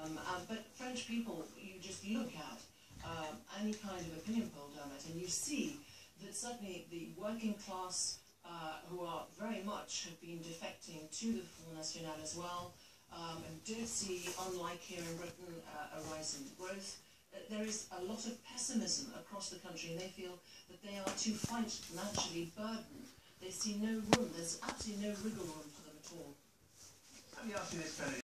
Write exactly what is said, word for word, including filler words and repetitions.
Um, uh, but French people, you just look at um, any kind of opinion poll done it, and you see that certainly the working class, uh, who are very much have been defecting to the Front National as well, um, and do see, unlike here in Britain, uh, a rise in growth. Uh, there is a lot of pessimism across the country, and they feel that they are too financially burdened. They see no room, there's absolutely no wriggle room for them at all. Let me ask you this, Bennett.